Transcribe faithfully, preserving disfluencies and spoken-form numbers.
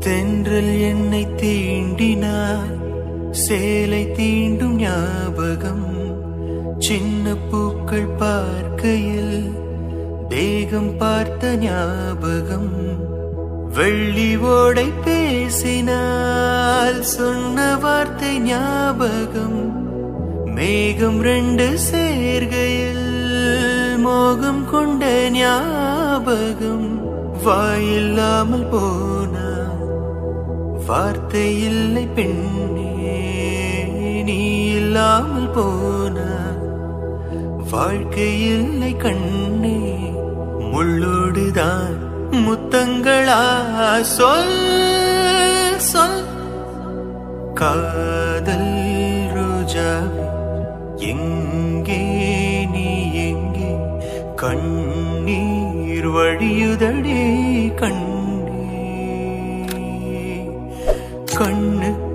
தென்றல் என்னை தீண்டினார் சேலை தீண்டும் ஞாபகம் சின்ன பூக்கள் பார்க்கையில் தேகம் பார்த்த ஞாபகம் வெள்ளி ஓடை பேசினால் சொன்ன வார்த்தை ஞாபகம் மேகம் ரெண்டு சேர்கையில் மோகம் கொண்ட ஞாபகம் வாயில்லாமல் போனா வார்த்தை இல்லை பெண்ணே நீ இல்லாமல் போனா வாழ்க்கை இல்லை கண்ணே முள்ளோடுதான் முத்தங்களா சொல் சொல் காதல் ரோஜாவே எங்கே நீ எங்கே கண்ணீர் வழியுதடே கண்ணே கண்ணு